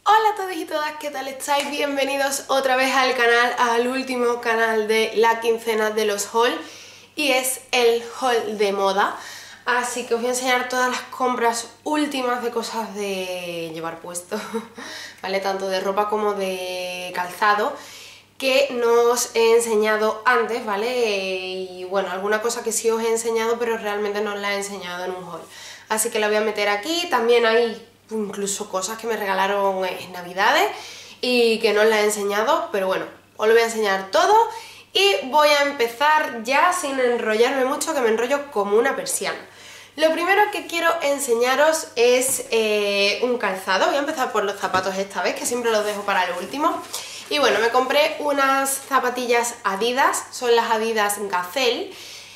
Hola a todos y todas, ¿qué tal estáis? Bienvenidos otra vez al canal, al último canal de la quincena de los haul, y es el haul de moda. Así que os voy a enseñar todas las compras últimas de cosas de llevar puesto, ¿vale? Tanto de ropa como de calzado, que no os he enseñado antes, ¿vale? Y bueno, alguna cosa que sí os he enseñado, pero realmente no os la he enseñado en un haul. Así que la voy a meter aquí. También hay incluso cosas que me regalaron en Navidades y que no os las he enseñado, pero bueno, os lo voy a enseñar todo y voy a empezar ya sin enrollarme mucho, que me enrollo como una persiana. Lo primero que quiero enseñaros es un calzado. Voy a empezar por los zapatos esta vez, que siempre los dejo para lo último. Y bueno, me compré unas zapatillas Adidas, son las Adidas Gazelle.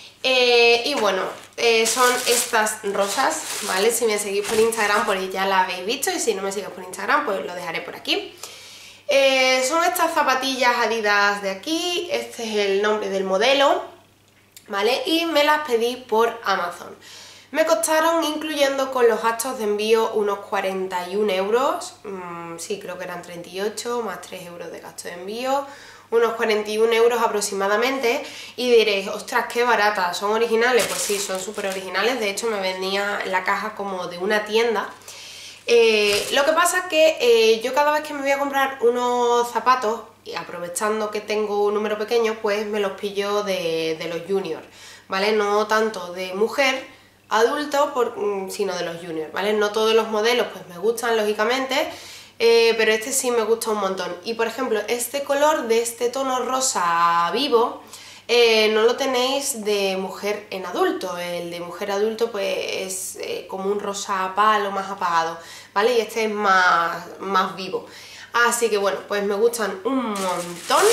Y bueno, son estas rosas, ¿vale? Si me seguís por Instagram, pues ya las habéis visto, y si no me seguís por Instagram, pues lo dejaré por aquí. Son estas zapatillas Adidas de aquí, este es el nombre del modelo, ¿vale? Y me las pedí por Amazon. Me costaron, incluyendo con los gastos de envío, unos 41 euros, sí, creo que eran 38, más 3 euros de gasto de envío, unos 41 euros aproximadamente. Y diréis, ostras, qué baratas, ¿son originales? Pues sí, son súper originales. De hecho me venía la caja como de una tienda. Lo que pasa es que yo cada vez que me voy a comprar unos zapatos, y aprovechando que tengo un número pequeño, pues me los pillo de los juniors, ¿vale? No tanto de mujer, adulto, sino de los juniors, ¿vale? No todos los modelos pues me gustan, lógicamente, pero este sí me gusta un montón. Y por ejemplo, este color de este tono rosa vivo no lo tenéis de mujer en adulto. El de mujer adulto pues es como un rosa palo más apagado, ¿vale? Y este es más vivo. Así que bueno, pues me gustan un montón.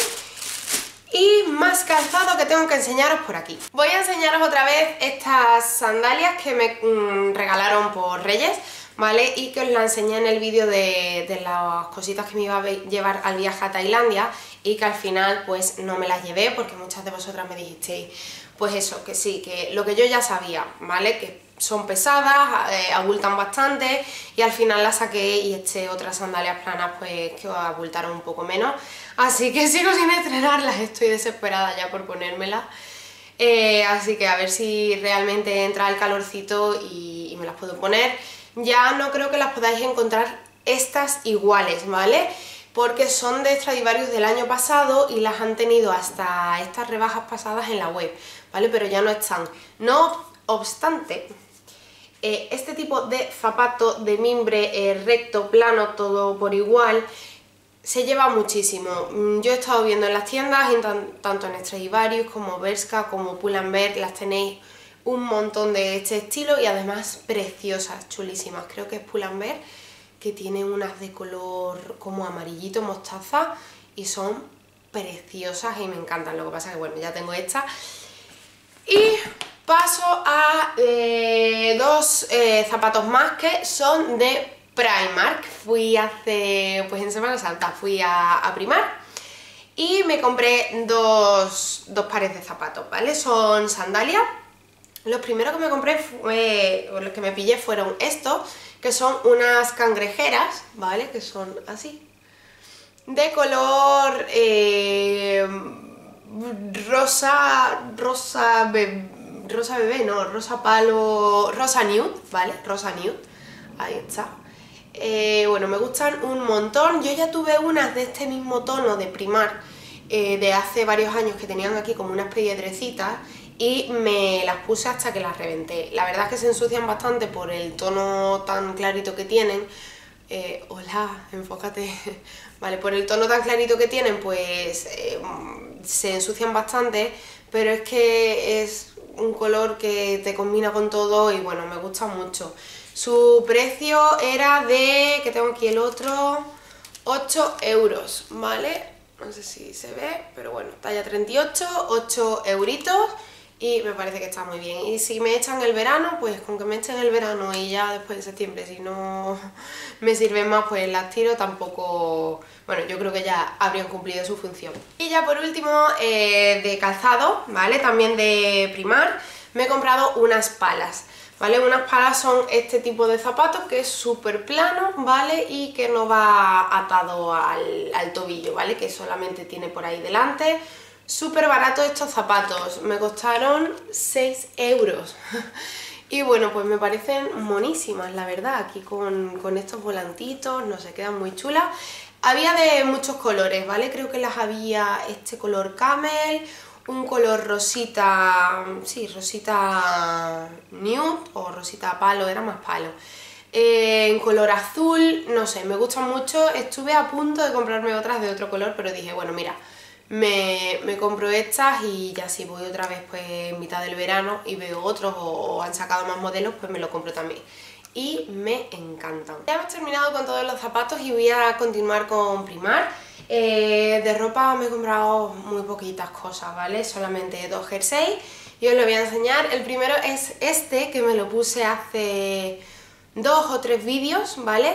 Y más calzado que tengo que enseñaros por aquí. Voy a enseñaros otra vez estas sandalias que me regalaron por Reyes, ¿vale? Y que os la enseñé en el vídeo de las cositas que me iba a llevar al viaje a Tailandia, y que al final pues no me las llevé porque muchas de vosotras me dijisteis pues eso, que sí, que lo que yo ya sabía, ¿vale? Que son pesadas, abultan bastante, y al final las saqué y eché otras sandalias planas pues que abultaron un poco menos. Así que sigo sin estrenarlas, estoy desesperada ya por ponérmelas. Así que a ver si realmente entra el calorcito y me las puedo poner. Ya no creo que las podáis encontrar estas iguales, ¿vale? Porque son de Stradivarius del año pasado y las han tenido hasta estas rebajas pasadas en la web, ¿vale? Pero ya no están. No obstante, este tipo de zapato de mimbre recto, plano, todo por igual, se lleva muchísimo. Yo he estado viendo en las tiendas, tanto en Stradivarius como Bershka como Pull&Bear, las tenéis un montón de este estilo y además preciosas, chulísimas. Creo que es Pull&Bear, que tiene unas de color como amarillito mostaza y son preciosas y me encantan. Lo que pasa es que bueno, ya tengo esta. Y paso a dos zapatos más que son de Primark. Fui pues en Semana Santa, fui a Primark y me compré dos pares de zapatos, ¿vale? Son sandalias. Los primeros que me compré, los que me pillé, fueron estos, que son unas cangrejeras, ¿vale? Que son así, de color rosa bebé, no, rosa palo, rosa nude, ¿vale? Rosa nude, ahí está. Bueno, me gustan un montón. Yo ya tuve unas de este mismo tono de Primark de hace varios años, que tenían aquí como unas piedrecitas, y me las puse hasta que las reventé. La verdad es que se ensucian bastante por el tono tan clarito que tienen. Hola, enfócate. Vale, por el tono tan clarito que tienen, pues se ensucian bastante, pero es que es un color que te combina con todo y bueno, me gusta mucho. Su precio era de, que tengo aquí el otro, 8 euros, ¿vale? No sé si se ve, pero bueno, talla 38, 8 euritos. Y me parece que está muy bien. Y si me echan el verano, pues con que me echen el verano y ya después de septiembre, si no me sirven más, pues las tiro. Tampoco... Bueno, yo creo que ya habrían cumplido su función. Y ya por último, de calzado, ¿vale? También de Primark, me he comprado unas palas. ¿vale? Unas palas son este tipo de zapatos que es súper plano, ¿vale? Y que no va atado al tobillo, ¿vale? Que solamente tiene por ahí delante. Súper baratos estos zapatos, me costaron 6 euros. Y bueno, pues me parecen monísimas, la verdad, aquí con estos volantitos, no sé, quedan muy chulas. Había de muchos colores, ¿vale? Creo que las había este color camel, un color rosita, sí, rosita nude o rosita palo, era más palo. En color azul, no sé, me gustan mucho. Estuve a punto de comprarme otras de otro color, pero dije, bueno, mira, me compro estas y ya si voy otra vez pues en mitad del verano y veo otros o han sacado más modelos, pues me lo compro también. Y me encantan. Ya hemos terminado con todos los zapatos y voy a continuar con Primark. De ropa me he comprado muy poquitas cosas, ¿vale? Solamente 2 jerseys y os lo voy a enseñar. El primero es este, que me lo puse hace 2 o 3 vídeos, ¿vale?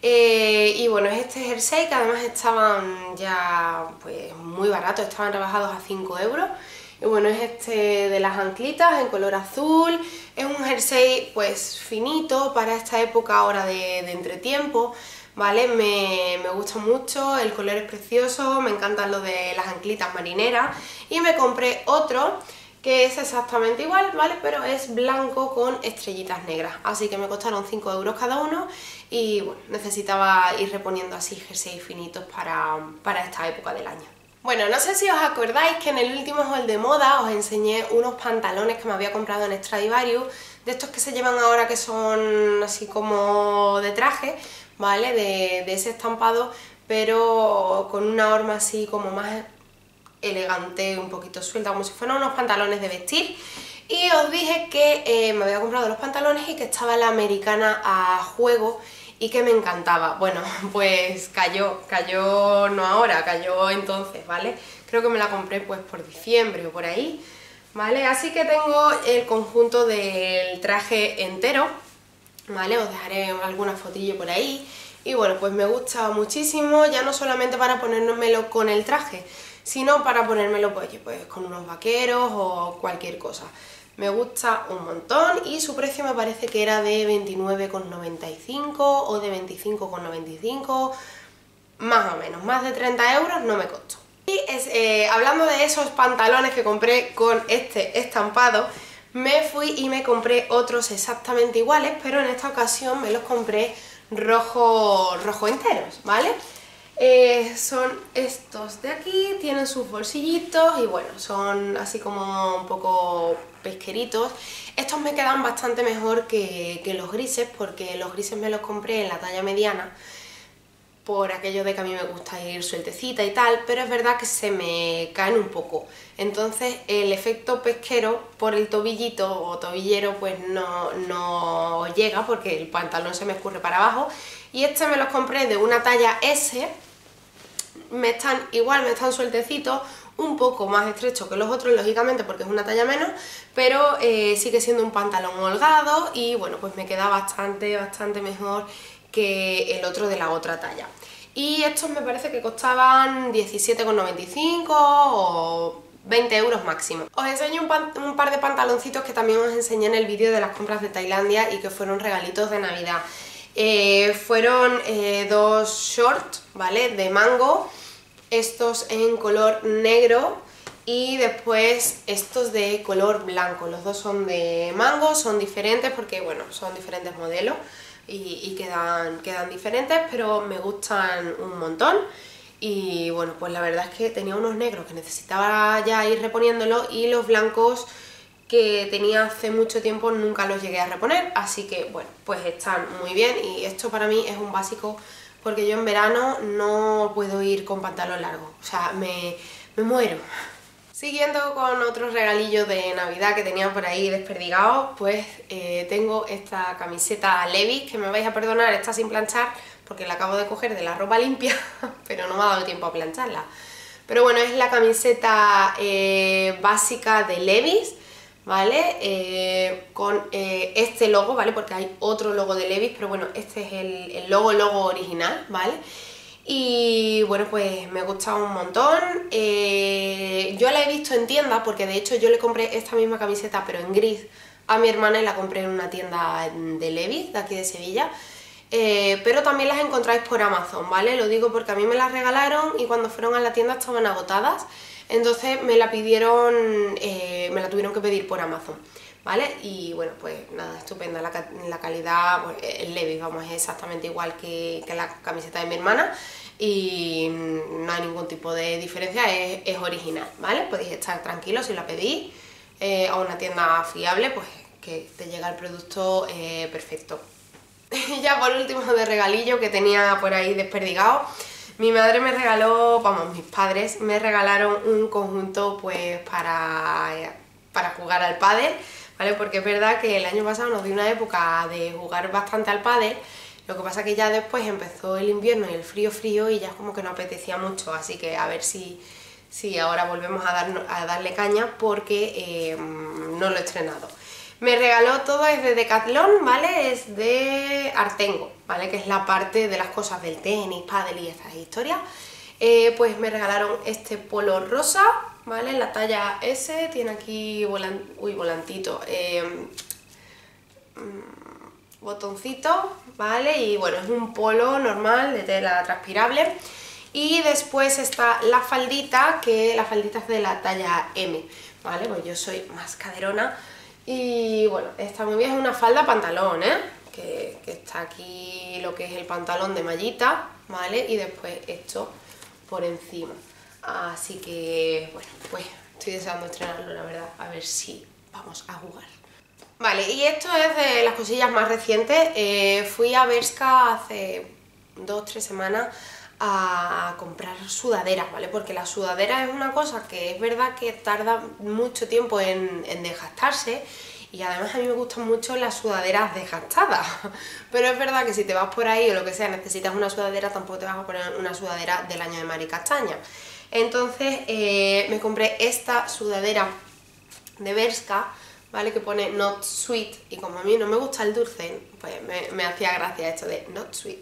Y bueno, es este jersey que además estaban ya pues muy baratos, estaban rebajados a 5 euros. Y bueno, es este de las anclitas en color azul. Es un jersey pues finito para esta época ahora de entretiempo, ¿vale? Me gusta mucho, el color es precioso, me encantan lo de las anclitas marineras. Y me compré otro que es exactamente igual, ¿vale? Pero es blanco con estrellitas negras, así que me costaron 5 euros cada uno y bueno, necesitaba ir reponiendo así jerseys finitos para esta época del año. Bueno, no sé si os acordáis que en el último haul de moda os enseñé unos pantalones que me había comprado en Stradivarius, de estos que se llevan ahora que son así como de traje, ¿vale? De ese estampado, pero con una horma así como más elegante, un poquito suelta, como si fueran unos pantalones de vestir. Y os dije que me había comprado los pantalones y que estaba la americana a juego y que me encantaba. Bueno, pues cayó no ahora, cayó entonces, ¿vale? Creo que me la compré pues por diciembre o por ahí, ¿vale? Así que tengo el conjunto del traje entero, ¿vale? Os dejaré alguna fotillo por ahí. Y bueno, pues me gusta muchísimo, ya no solamente para ponérmelo con el traje, sino para ponérmelo pues con unos vaqueros o cualquier cosa. Me gusta un montón y su precio me parece que era de 29,95 o de 25,95, más o menos, más de 30 euros no me costó. Y hablando de esos pantalones que compré con este estampado, me fui y me compré otros exactamente iguales, pero en esta ocasión me los compré rojo enteros, ¿vale? Son estos de aquí, tienen sus bolsillitos y bueno, son así como un poco pesqueritos. Estos me quedan bastante mejor que los grises, porque los grises me los compré en la talla mediana por aquello de que a mí me gusta ir sueltecita y tal, pero es verdad que se me caen un poco. Entonces el efecto pesquero por el tobillito o tobillero pues no llega, porque el pantalón se me escurre para abajo. Y este me los compré de una talla S, me están sueltecitos, un poco más estrechos que los otros, lógicamente, porque es una talla menos, pero sigue siendo un pantalón holgado y bueno, pues me queda bastante mejor que el otro de la otra talla. Y estos me parece que costaban 17,95 o 20 euros máximo. Os enseño un par de pantaloncitos que también os enseñé en el vídeo de las compras de Tailandia y que fueron regalitos de Navidad. Fueron 2 shorts, ¿vale? De mango, estos en color negro y después estos de color blanco. Los dos son de mango, son diferentes porque, bueno, son diferentes modelos y quedan diferentes, pero me gustan un montón. Y bueno, pues la verdad es que tenía unos negros que necesitaba ya ir reponiéndolos y los blancos que tenía hace mucho tiempo nunca los llegué a reponer, así que bueno, pues están muy bien y esto para mí es un básico porque yo en verano no puedo ir con pantalón largo, o sea, me muero. Siguiendo con otros regalillos de Navidad que tenía por ahí desperdigados, pues tengo esta camiseta Levi's, que me vais a perdonar, está sin planchar porque la acabo de coger de la ropa limpia, pero no me ha dado tiempo a plancharla. Pero bueno, es la camiseta básica de Levi's, ¿vale? Con este logo, ¿vale? Porque hay otro logo de Levi's, pero bueno, este es el logo original, ¿vale? Y bueno, pues me gusta un montón. Yo la he visto en tienda porque de hecho yo le compré esta misma camiseta pero en gris, a mi hermana y la compré en una tienda de Levi's, de aquí de Sevilla. Pero también las encontráis por Amazon, ¿vale? Lo digo porque a mí me las regalaron y cuando fueron a la tienda estaban agotadas. Entonces me la tuvieron que pedir por Amazon, ¿vale? Y bueno, pues nada, estupenda la calidad, pues, el Levi's, vamos, es exactamente igual que la camiseta de mi hermana y no hay ningún tipo de diferencia, es original, ¿vale? Podéis estar tranquilos si la pedís a una tienda fiable, pues que te llega el producto perfecto. Y ya por último, de regalillo que tenía por ahí desperdigado, mi madre me regaló, vamos, mis padres me regalaron un conjunto pues para jugar al pádel, ¿vale? Porque es verdad que el año pasado nos dio una época de jugar bastante al pádel, lo que pasa que ya después empezó el invierno y el frío y ya como que no apetecía mucho, así que a ver si ahora volvemos a darle caña porque no lo he estrenado. Me regaló todo, es de Decathlon, ¿vale? Es de Artengo, ¿vale? Que es la parte de las cosas del tenis, pádel y estas historias. Pues me regalaron este polo rosa, ¿vale? En la talla S, tiene aquí volantito, botoncito, ¿vale? Y bueno, es un polo normal de tela transpirable. Y después está la faldita, que la faldita es de la talla M, ¿vale? Pues yo soy más caderona. Y bueno, está muy bien, es una falda pantalón, ¿eh? Que está aquí lo que es el pantalón de mallita, ¿vale? Y después esto por encima. Así que, bueno, pues estoy deseando estrenarlo, la verdad, a ver si vamos a jugar. Vale, y esto es de las cosillas más recientes. Fui a Bershka hace 2 o 3 semanas a comprar sudaderas, ¿vale? Porque la sudadera es una cosa que es verdad que tarda mucho tiempo en desgastarse y además a mí me gustan mucho las sudaderas desgastadas, pero es verdad que si te vas por ahí o lo que sea necesitas una sudadera, tampoco te vas a poner una sudadera del año de Mari Castaña. Entonces me compré esta sudadera de Bershka, ¿vale? Que pone Not Sweet, y como a mí no me gusta el dulce, pues me hacía gracia esto de Not Sweet.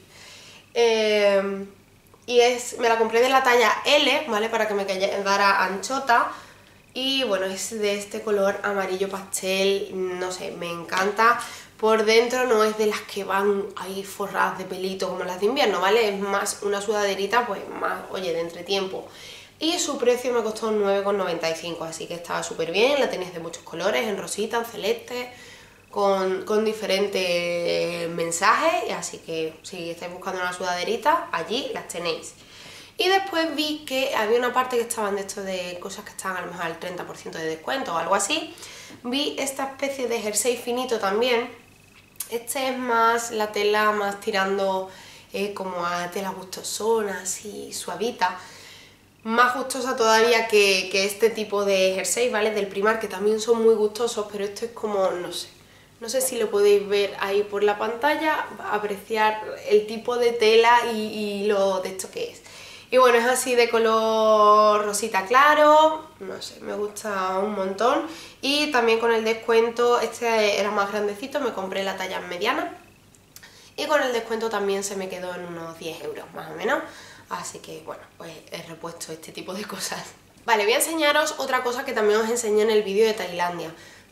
Y me la compré de la talla L, ¿vale? Para que me quedara anchota. Y bueno, es de este color amarillo pastel, no sé, me encanta. Por dentro no es de las que van ahí forradas de pelito como las de invierno, ¿vale? Es más una sudaderita, pues más, oye, de entretiempo. Y su precio me costó 9,95, así que estaba súper bien. La tenéis de muchos colores, en rosita, en celeste, con diferentes mensajes, así que si estáis buscando una sudaderita, allí las tenéis. Y después vi que había una parte que estaban de esto de cosas que estaban a lo mejor al 30% de descuento o algo así. Vi esta especie de jersey finito también. Este es más la tela, más tirando como a tela gustosona, así suavita. Más gustosa todavía que este tipo de jersey, ¿vale? Del Primark, que también son muy gustosos, pero esto es como, no sé. No sé si lo podéis ver ahí por la pantalla, apreciar el tipo de tela y lo de esto que es. Y bueno, es así de color rosita claro, no sé, me gusta un montón. Y también con el descuento, este era más grandecito, me compré la talla mediana. Y con el descuento también se me quedó en unos 10 euros más o menos. Así que bueno, pues he repuesto este tipo de cosas. Vale, voy a enseñaros otra cosa que también os enseñé en el vídeo de Tailandia.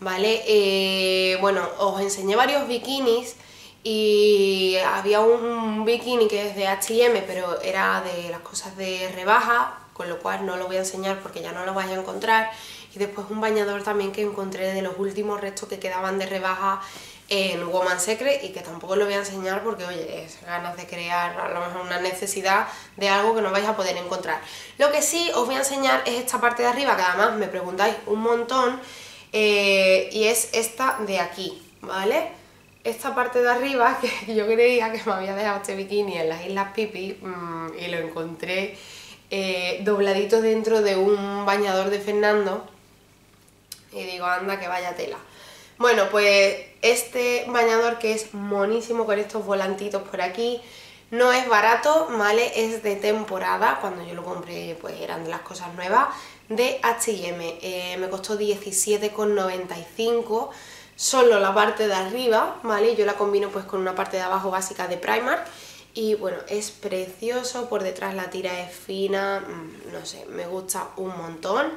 ¿Vale? Bueno, os enseñé varios bikinis y había un bikini que es de H&M, pero era de las cosas de rebaja, con lo cual no lo voy a enseñar porque ya no lo vais a encontrar. Y después un bañador también que encontré de los últimos restos que quedaban de rebaja en Woman's Secret y que tampoco lo voy a enseñar porque, oye, es ganas de crear a lo mejor una necesidad de algo que no vais a poder encontrar. Lo que sí os voy a enseñar es esta parte de arriba, que además me preguntáis un montón. Y es esta de aquí, ¿vale? Esta parte de arriba, que yo creía que me había dejado este bikini en las Islas Pipi y lo encontré dobladito dentro de un bañador de Fernando y digo, anda que vaya tela. Bueno, pues este bañador, que es monísimo con estos volantitos por aquí, no es barato, ¿vale? Es de temporada, cuando yo lo compré pues eran de las cosas nuevas, de H&M. Me costó 17,95, solo la parte de arriba, ¿vale? Yo la combino pues con una parte de abajo básica de Primark y bueno, es precioso, por detrás la tira es fina, no sé, me gusta un montón.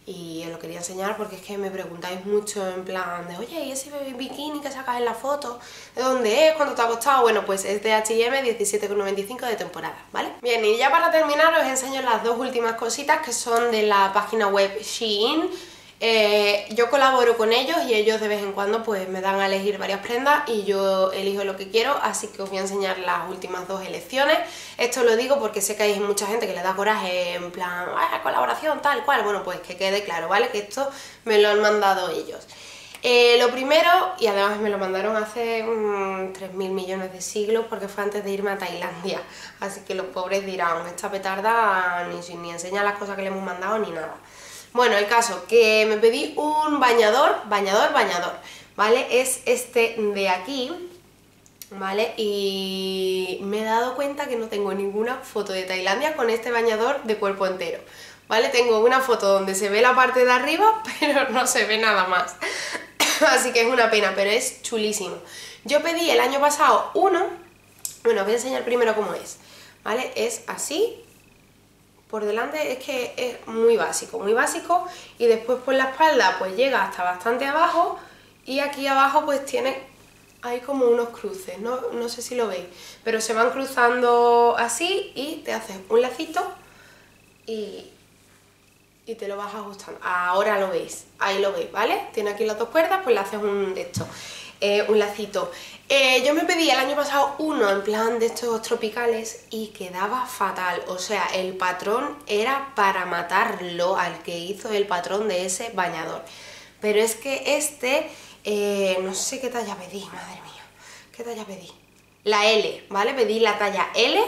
y os lo quería enseñar porque es que me preguntáis mucho en plan de oye, ¿y ese bikini que sacas en la foto? ¿De dónde es? ¿Cuánto te ha costado? Bueno, pues es de H&M, 17,95 de temporada, ¿vale? Bien, y ya para terminar os enseño las dos últimas cositas que son de la página web Shein. Yo colaboro con ellos y ellos de vez en cuando pues me dan a elegir varias prendas y yo elijo lo que quiero, así que os voy a enseñar las últimas dos elecciones. Esto lo digo porque sé que hay mucha gente que le da coraje en plan colaboración tal cual, bueno pues que quede claro, ¿vale? Que esto me lo han mandado ellos. Lo primero, y además me lo mandaron hace 3.000 millones de siglos porque fue antes de irme a Tailandia, así que los pobres dirán, esta petarda ni enseña las cosas que le hemos mandado ni nada. Bueno, el caso, que me pedí un bañador, ¿vale? Es este de aquí, ¿vale? Y me he dado cuenta que no tengo ninguna foto de Tailandia con este bañador de cuerpo entero, ¿vale? Tengo una foto donde se ve la parte de arriba, pero no se ve nada más. Así que es una pena, pero es chulísimo. Yo pedí el año pasado uno, bueno, os voy a enseñar primero cómo es, ¿vale? Es así. Por delante es que es muy básico y después por la espalda pues llega hasta bastante abajo y aquí abajo pues tiene, hay como unos cruces, no sé si lo veis, pero se van cruzando así y te haces un lacito y te lo vas ajustando. Ahora lo veis, ahí lo veis, ¿vale? Tiene aquí las dos cuerdas, pues le haces un lacito. Yo me pedí el año pasado uno en plan de estos tropicales y quedaba fatal, o sea, el patrón era para matarlo al que hizo el patrón de ese bañador. Pero es que este, no sé qué talla pedí, madre mía, ¿qué talla pedí? La L, ¿vale? Pedí la talla L,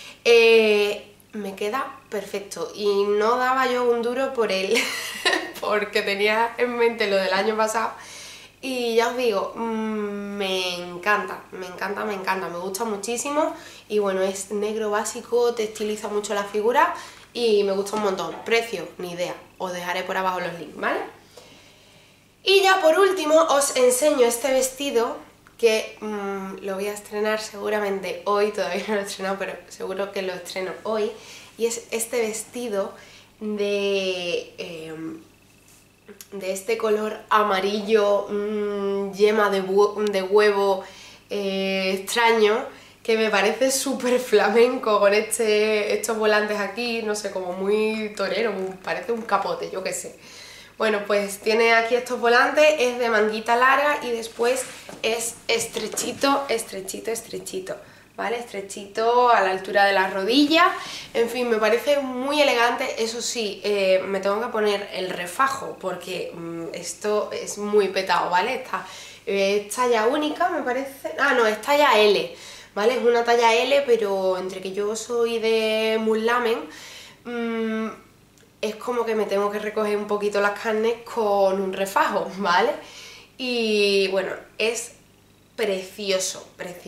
me queda perfecto y no daba yo un duro por él porque tenía en mente lo del año pasado. Y ya os digo, me encanta, me gusta muchísimo y bueno, es negro básico, te estiliza mucho la figura y me gusta un montón. Precio, ni idea, os dejaré por abajo los links, ¿vale? Y ya por último os enseño este vestido que lo voy a estrenar seguramente hoy, todavía no lo he estrenado, pero seguro que lo estreno hoy. Y es este vestido de este color amarillo, yema de huevo extraño, que me parece súper flamenco con estos volantes aquí, no sé, como muy torero, parece un capote, yo qué sé. Bueno, pues tiene aquí estos volantes, es de manguita larga y después es estrechito, ¿vale? Estrechito a la altura de la rodilla, en fin, me parece muy elegante. Eso sí, me tengo que poner el refajo porque esto es muy petado, ¿vale? Es talla única, me parece, no, es talla L, ¿vale? Es una talla L, pero entre que yo soy de Muslamen, es como que me tengo que recoger un poquito las carnes con un refajo, ¿vale? Y bueno, es precioso.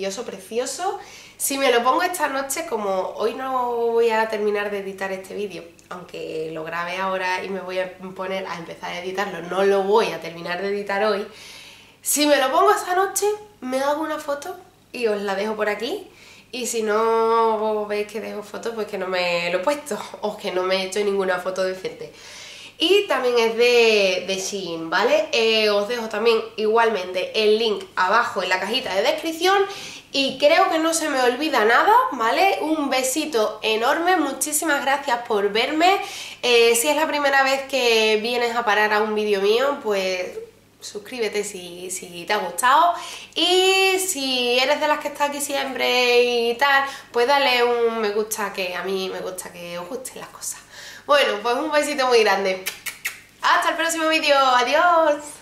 Si me lo pongo esta noche, como hoy no voy a terminar de editar este vídeo, aunque lo grabé ahora y me voy a poner a empezar a editarlo, no lo voy a terminar de editar hoy. Si me lo pongo esta noche, me hago una foto y os la dejo por aquí. Y si no veis que dejo fotos, pues que no me lo he puesto o que no me he hecho ninguna foto decente. Y también es de Shein, ¿vale? Os dejo también igualmente el link abajo en la cajita de descripción. Y creo que no se me olvida nada, ¿vale? Un besito enorme, muchísimas gracias por verme. Si es la primera vez que vienes a parar a un vídeo mío, pues suscríbete si te ha gustado. Y si eres de las que está aquí siempre y tal, pues dale un me gusta, que a mí me gusta que os gusten las cosas. Bueno, pues un besito muy grande. Hasta el próximo vídeo. Adiós.